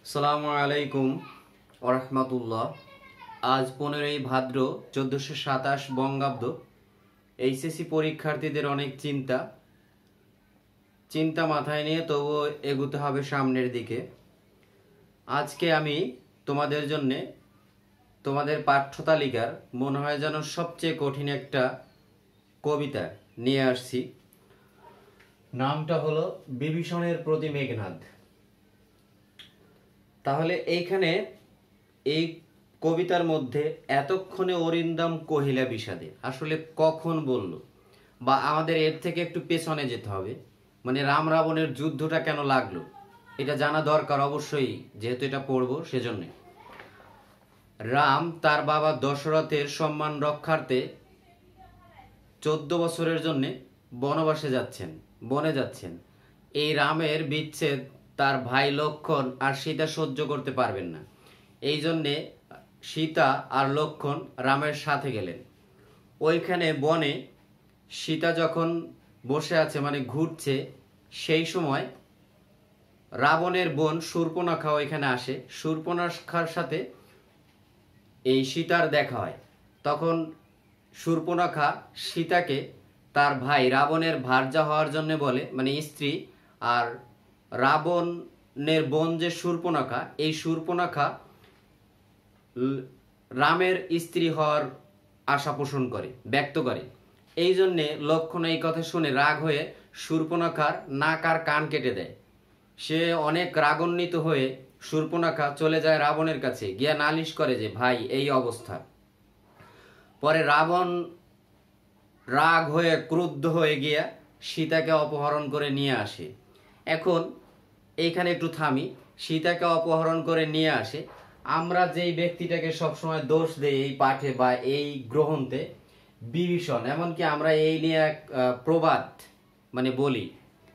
আসসালামু আলাইকুম ওরহমতুল্লাহ। আজ 15ই ভাদ্র 1427 বঙ্গাব্দ। এইচএসসি পরীক্ষার্থীদের অনেক চিন্তা মাথায় নিয়ে তবুও এগুতে হবে সামনের দিকে। আজকে আমি তোমাদের জন্যে তোমাদের পাঠ্যতালিকার মনে হয় যেন সবচেয়ে কঠিন একটা কবিতা নিয়ে আসছি। নামটা হলো বিভীষণের প্রতি মেঘনাদ। তাহলে এইখানে এই কবিতার মধ্যে এতক্ষণে অরিন্দম কহিলা বিষাদে আসলে কখন বলল, বা আমাদের এর থেকে একটু পেছনে যেতে হবে, মানে রাম রাবণের যুদ্ধটা কেন লাগলো এটা জানা দরকার অবশ্যই, যেহেতু এটা পড়বো সেজন্য। রাম তার বাবা দশরথের সম্মান রক্ষার্থে 14 বছরের জন্য বনে যাচ্ছেন। এই রামের বিচ্ছেদ তার ভাই লক্ষ্মণ আর সীতা সহ্য করতে পারবেন না। এই জন্যে সীতা আর লক্ষ্মণ রামের সাথে গেলেন। ওইখানে বনে সীতা যখন বসে আছে মানে ঘুরছে, সেই সময় রাবণের বোন শূর্পণখা ওইখানে আসে। শূর্পণখার সাথে এই সীতার দেখা হয়। তখন শূর্পণখা সীতাকে তার ভাই রাবণের ভার্যা হওয়ার জন্য বলে, মানে স্ত্রী। আর রাবণের বোন যে শূর্পণখা, এই শূর্পণখা রামের স্ত্রী হওয়ার আশা পোষণ করে, ব্যক্ত করে। এই জন্যে লক্ষ্মণ এই কথা শুনে রাগ হয়ে শূর্পণখার নাক আর কান কেটে দেয়। সে অনেক রাগান্বিত হয়ে শূর্পণখা চলে যায় রাবণের কাছে, গিয়া নালিশ করে যে ভাই এই অবস্থা। পরে রাবণ রাগ হয়ে ক্রুদ্ধ হয়ে গিয়া সীতাকে অপহরণ করে নিয়ে আসে। এখন এইখানে একটু থামি। সীতাকে অপহরণ করে নিয়ে আসে। আমরা যেই ব্যক্তিটাকে সবসময় দোষ দেই এই পাঠে বা এই গ্রহণতে, বিভীষণ। এমনকি আমরা এই নিয়ে এক প্রবাদ মানে বলি,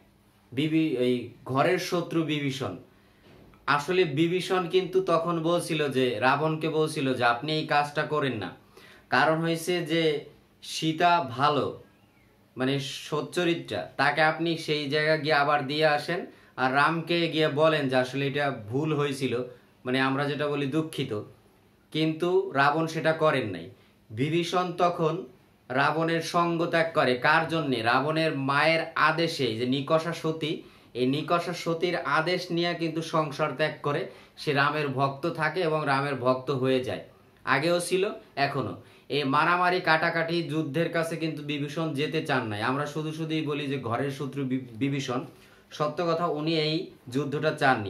এই ঘরের শত্রু বিভীষণ। আসলে বিভীষণ কিন্তু তখন বলছিল যে, রাবণকে বলছিল যে আপনি এই কাজটা করেন না। কারণ হয়েছে যে সীতা ভালো, মানে সচ্চরিত্রা, তাকে আপনি সেই জায়গায় গিয়ে আবার দিয়ে আসেন। আর রামকে গিয়ে বলেন যে আসলে এটা ভুল হয়েছিল, মানে আমরা যেটা বলি দুঃখিত। কিন্তু রাবণ সেটা করেন নাই। বিভীষণ তখন রাবণের সঙ্গ ত্যাগ করে। কার জন্যে? রাবণের মায়ের আদেশে, যে নিকষা সতী, এই নিকষা সতীর আদেশ নিয়ে কিন্তু সংসার ত্যাগ করে। সে রামের ভক্ত থাকে এবং রামের ভক্ত হয়ে যায়। আগেও ছিল, এখনো। এই মারামারি কাটাকাটি যুদ্ধের কাছে কিন্তু বিভীষণ যেতে চান নাই। আমরা শুধুই বলি যে ঘরের শত্রু বিভীষণ। সত্য কথা, উনি এই যুদ্ধটা চাননি।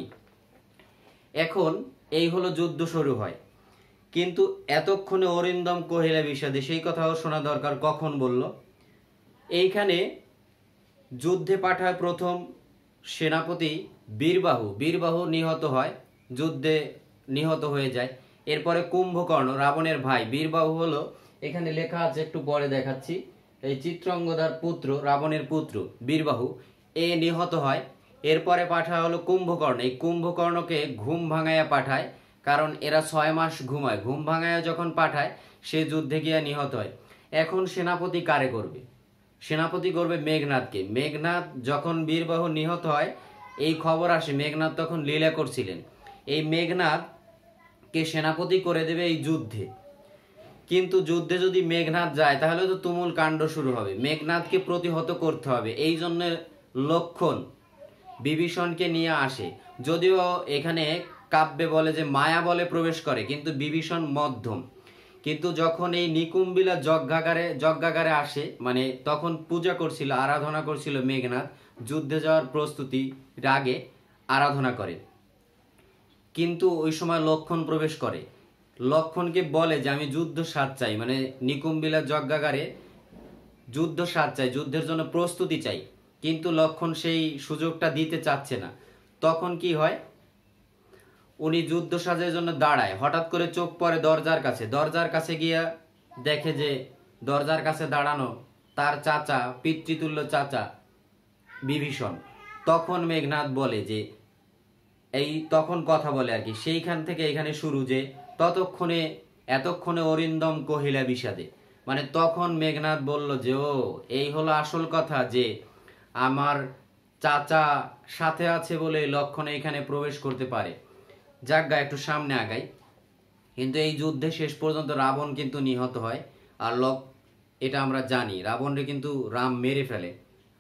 এখন এই হলো যুদ্ধ শুরু হয়, কিন্তু এতক্ষণে অরিন্দম কহিলা বিষাদে, সেই কথাও শোনা দরকার। কখন বলল? এইখানে যুদ্ধে পাঠায় প্রথম সেনাপতি বীরবাহু নিহত হয়, যুদ্ধে নিহত হয়ে যায়। এরপরে কুম্ভকর্ণ, রাবণের ভাই। বীরবাহু হলো, এখানে লেখা আছে, একটু পরে দেখাচ্ছি, এই চিত্রাঙ্গদার পুত্র, রাবণের পুত্র বীরবাহু, এ নিহত হয়। এরপরে পাঠায় হলো কুম্ভকর্ণ। এই কুম্ভকর্ণকে ঘুম ভাঙাইয়া পাঠায়, কারণ এরা 6 মাস ঘুমায়। ঘুম ভাঙাইয়া যখন পাঠায়, সে যুদ্ধে গিয়া নিহত হয়। এখন সেনাপতি কারে করবে? সেনাপতি করবে মেঘনাদকে। মেঘনাদ যখন বীরবাহু নিহত হয়, এই খবর আসে, মেঘনাদ তখন লীলা করছিলেন। এই মেঘনাদকে সেনাপতি করে দেবে এই যুদ্ধে। কিন্তু যুদ্ধে যদি মেঘনাদ যায় তাহলে তো তুমুল কাণ্ড শুরু হবে। মেঘনাদকে প্রতিহত করতে হবে। এই জন্য লক্ষ্মণ বিভীষণকে নিয়ে আসে। যদিও এখানে কাব্যে বলে যে মায়া বলে প্রবেশ করে, কিন্তু বিভীষণ মধ্যম। কিন্তু যখন এই নিকুম্বিলা যজ্ঞাগারে আসে, মানে তখন পূজা করছিল, আরাধনা করছিল মেঘনাদ, যুদ্ধে যাওয়ার প্রস্তুতি আগে আরাধনা করে। কিন্তু ওই সময় লক্ষ্মণ প্রবেশ করে। লক্ষ্মণকে বলে যে আমি যুদ্ধ সাজ চাই, মানে নিকুম্বিলা যজ্ঞাগারে যুদ্ধ সাজ চাই, যুদ্ধের জন্য প্রস্তুতি চাই। কিন্তু লক্ষ্মণ সেই সুযোগটা দিতে চাচ্ছে না। তখন কি হয়, উনি যুদ্ধ সাজের জন্য দাঁড়ায়। হঠাৎ করে চোখ পড়ে দরজার কাছে গিয়া দেখে যে দরজার কাছে দাঁড়ানো তার চাচা, পিতৃতুল্য চাচা বিভীষণ। তখন মেঘনাদ বলে যে, তখন কথা বলে আর কি। সেইখান থেকে এখানে শুরু যে এতক্ষণে অরিন্দম কহিলা বিষাদে, মানে তখন মেঘনাদ বলল যে ও এই হলো আসল কথা, যে আমার চাচা সাথে আছে বলে লক্ষ্মণ এখানে প্রবেশ করতে পারে। জায়গা একটু সামনে আগাই। কিন্তু এই যুদ্ধে শেষ পর্যন্ত রাবণ কিন্তু নিহত হয়। আর এটা আমরা জানি রাবণরে কিন্তু রাম মেরে ফেলে।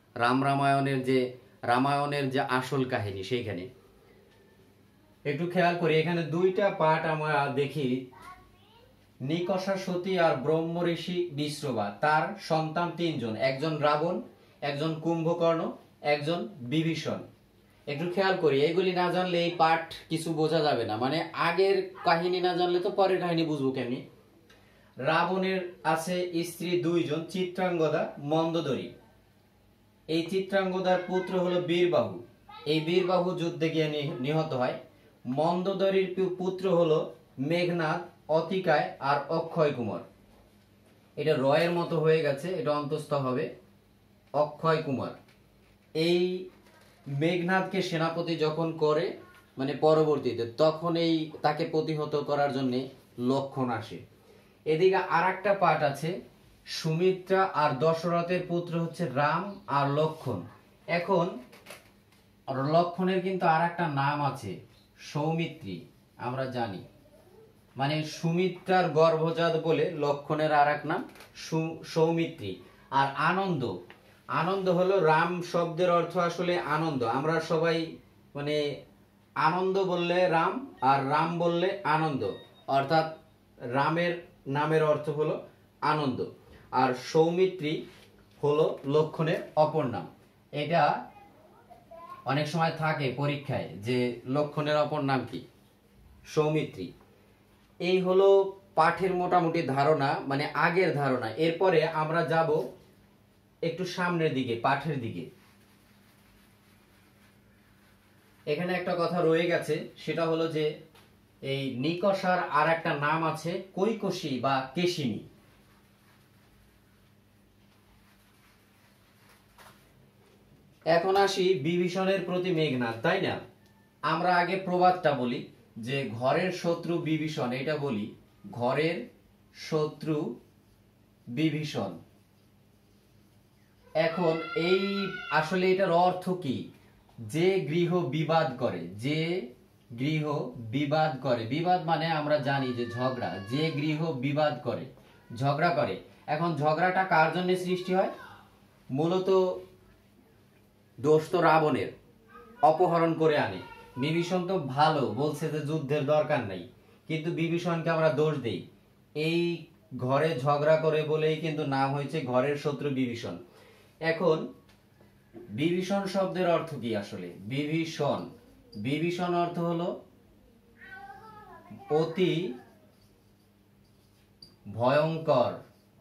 রামায়ণের যে আসল কাহিনী সেইখানে একটু খেয়াল করি। এখানে দুইটা পার্ট আমরা দেখি, নিকষা সতী আর ব্রহ্ম ঋষি বিশ্রবা, তার সন্তান তিনজন, একজন রাবণ, একজন কুম্ভকর্ণ, একজন বিভীষণ। একটু খেয়াল করি, এগুলি না জানলে এই পাঠ কিছু বোঝা যাবে না। মানে আগের কাহিনী না জানলে তো পরের কাহিনী বুঝবো কেমনি। রাবণের আছে স্ত্রী দুইজন, চিত্রাঙ্গদা, মন্দোদরী। এই চিত্রাঙ্গদার পুত্র হলো বীরবাহু। এই বীরবাহু যুদ্ধে গিয়ে নিহত হয়। মন্দোদরীর পুত্র হলো মেঘনাদ, অতিকায় আর অক্ষয় কুমার। এটা রয়ের মতো হয়ে গেছে, এটা অন্তস্থ হবে অক্ষয় কুমার। এই মেঘনাদকে সেনাপতি যখন করে, মানে পরবর্তীতে, তখন এই তাকে প্রতিহত করার জন্য লক্ষণ আসে। এদিকে আর একটা পাঠ আছে, সুমিত্রা আর দশরথের পুত্র হচ্ছে রাম আর লক্ষণ। এখন লক্ষণের কিন্তু আর একটা নাম আছে, সৌমিত্রী, আমরা জানি। মানে সুমিত্রার গর্ভজাত বলে লক্ষণের আর এক নাম সৌমিত্রী। আর আনন্দ, আনন্দ হলো, রাম শব্দের অর্থ আসলে আনন্দ। আমরা সবাই মানে আনন্দ বললে রাম, আর রাম বললে আনন্দ, অর্থাৎ রামের নামের অর্থ হলো আনন্দ। আর সৌমিত্রী হলো লক্ষণের অপর নাম। এটা অনেক সময় থাকে পরীক্ষায় যে লক্ষণের অপর নাম কি, সৌমিত্রী। এই হলো পাঠের মোটামুটি ধারণা, মানে আগের ধারণা। এরপরে আমরা যাব একটু সামনের দিকে, পাঠের দিকে। এখানে একটা কথা রয়ে গেছে, সেটা হলো যে এই নিকষার আর একটা নাম আছে কৈকসী বা কেশিনী। এখন আসি বিভীষণের প্রতি মেঘনাদ, তাই না? আমরা আগে প্রবাদটা বলি যে ঘরের শত্রু বিভীষণ, এটা বলি, ঘরের শত্রু বিভীষণ। এখন এই আসলে এটার অর্থ কি? যে গৃহ বিবাদ করে, যে গৃহ বিবাদ করে, বিবাদ মানে আমরা জানি যে ঝগড়া, যে গৃহ বিবাদ করে, ঝগড়া করে। এখন ঝগড়াটা কার জন্য সৃষ্টি হয়? মূলত দোষ তো রাবণের, অপহরণ করে আনে। বিভীষণ তো ভালো, বলছে যে যুদ্ধের দরকার নাই, কিন্তু বিভীষণকে আমরা দোষ দেই। এই ঘরে ঝগড়া করে বলেই কিন্তু নাম হয়েছে ঘরের শত্রু বিভীষণ। এখন বিভীষণ শব্দের অর্থ কি আসলে? বিভীষণ, বিভীষণ অর্থ হলো অতি ভয়ঙ্কর,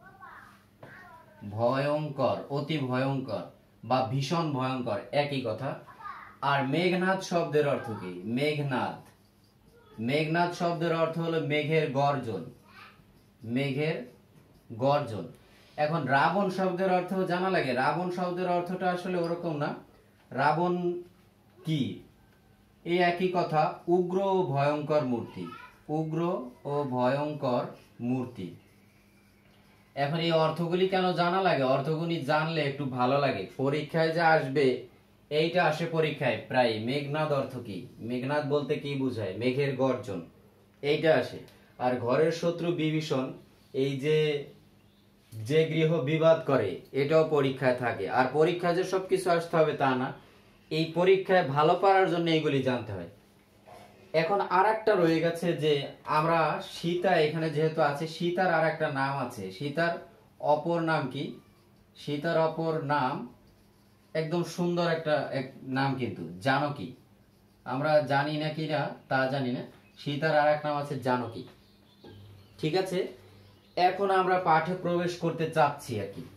ভয়ঙ্কর, অতি ভয়ঙ্কর বা ভীষণ ভয়ঙ্কর, একই কথা। আর মেঘনাদ শব্দের অর্থ কি? মেঘনাদ, মেঘনাদ শব্দের অর্থ হলো মেঘের গর্জন, মেঘের গর্জন। এখন রাবণ শব্দের অর্থ জানা লাগে? রাবণ শব্দের অর্থটা আসলে ওরকম না। রাবণ কি? এই একই কথা, উগ্র ও ভয়ঙ্কর মূর্তি, উগ্র ও ভয়ঙ্কর মূর্তি। এখন এই অর্থগুলি কেন জানা লাগে? অর্থগুলি জানলে একটু ভালো লাগে। পরীক্ষায় যে আসবে, এইটা আসে পরীক্ষায় প্রায়। মেঘনাদ অর্থ কি? মেঘনাদ বলতে কি বোঝায়? মেঘের গর্জন, এইটা আসে। আর ঘরের শত্রু বিভীষণ, এই যে যে গৃহ বিবাদ করে, এটাও পরীক্ষায় থাকে। আর পরীক্ষায় যে সবকিছু আসতে হবে তা না, এই পরীক্ষায় ভালো পারার জন্য এইগুলি জানতে হয়। এখন আর একটা রয়ে গেছে যে আমরা সীতা, এখানে যেহেতু আছে, সীতার আর একটা নাম আছে। সীতার অপর নাম কি? সীতার অপর নাম একদম সুন্দর একটা নাম, কিন্তু জানকী। আমরা জানি না কি না তা জানি না, সীতার আর এক নাম আছে জানকী। ঠিক আছে, এখন আমরা পাঠে প্রবেশ করতে চাচ্ছি আর কি।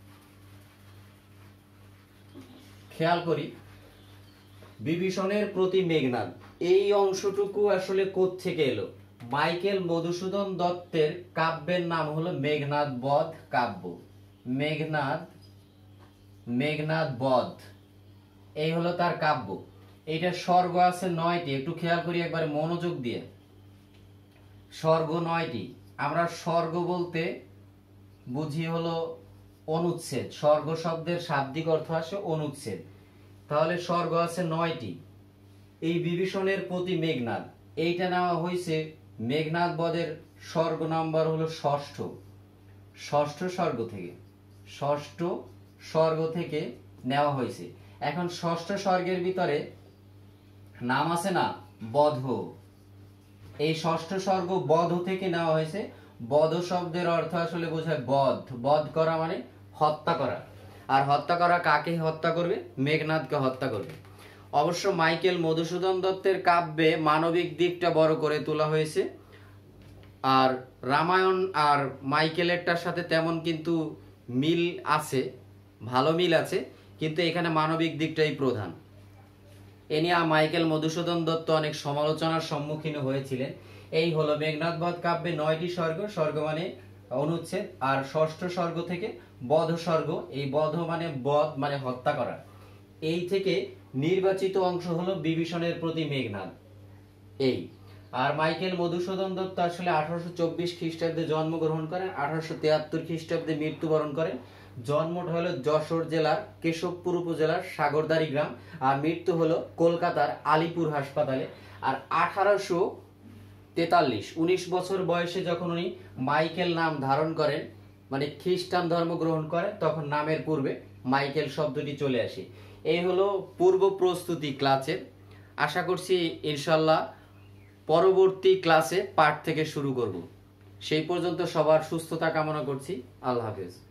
খেয়াল করি, বিভীষণের প্রতি মেঘনাদ, এই অংশটুকু আসলে কোত্থেকে এলো? মাইকেল মধুসূদন দত্তের কাব্যের নাম হলো মেঘনাদ বধ কাব্য। মেঘনাদ, মেঘনাদ বধ, এই হলো তার কাব্য। এইটা স্বর্গ আছে 9টি, একটু খেয়াল করি একবার মনোযোগ দিয়ে। স্বর্গ 9টি। আমরা স্বর্গ বলতে বুঝি হলো অনুচ্ছেদ, স্বর্গ শব্দের শাব্দিক অর্থ আসে অনুচ্ছেদ। তাহলে স্বর্গ আছে 9টি। এই বিভীষণের প্রতি মেঘনাদ, এইটা নেওয়া হয়েছে মেঘনাদ বধের স্বর্গ নাম্বার হলো ষষ্ঠ, ষষ্ঠ স্বর্গ থেকে, ষষ্ঠ স্বর্গ থেকে নেওয়া হয়েছে। এখন ষষ্ঠ স্বর্গের ভিতরে নাম আছে না বধ, এই ষষ্ঠ স্বর্গ বধ থেকে নেওয়া হয়েছে। বধ শব্দের অর্থ আসলে বোঝায় বধ, বধ করা মানে হত্যা করা। আর হত্যা করা কাকে হত্যা করবে? মেঘনাদকে হত্যা করবে। অবশ্য মাইকেল মধুসূদন দত্তের কাব্যে মানবিক দিকটা বড় করে তোলা হয়েছে, আর রামায়ণ আর মাইকেলেরটার সাথে তেমন কিন্তু মিল আছে, ভালো মিল আছে, কিন্তু এখানে মানবিক দিকটাই প্রধান। এ নিয়ে মাইকেল মধুসূদন দত্ত অনেক সমালোচনার সম্মুখীন হয়েছিলেন। এই হলো মেঘনাদ বধ কাব্যে 9টি স্বর্গ, স্বর্গ মানে অনুচ্ছেদ, আর ষষ্ঠ স্বর্গ থেকে বধ স্বর্গ, এই বধ মানে বধ মানে হত্যা করা। এই থেকে নির্বাচিত অংশ হলো বিভীষণের প্রতি মেঘনাদ। এই আর মাইকেল মধুসূদন দত্ত আসলে 1824 খ্রিস্টাব্দে জন্মগ্রহণ করেন, 1873 খ্রিস্টাব্দে মৃত্যুবরণ করেন। জন্মটা হলো যশোর জেলার কেশবপুর উপজেলার সাগরদাড়ি গ্রাম, আর মৃত্যু হলো কলকাতার আলিপুর হাসপাতালে। আর 1843 19 বছর বয়সে যখন উনি মাইকেল নাম ধারণ করেন, মানে খ্রিস্টান ধর্ম গ্রহণ করেন, তখন নামের পূর্বে মাইকেল শব্দটি চলে আসে। এই হলো পূর্ব প্রস্তুতি ক্লাসের। আশা করছি ইনশাল্লাহ পরবর্তী ক্লাসে পাঠ থেকে শুরু করব। সেই পর্যন্ত সবার সুস্থতা কামনা করছি। আল্লাহ হাফেজ।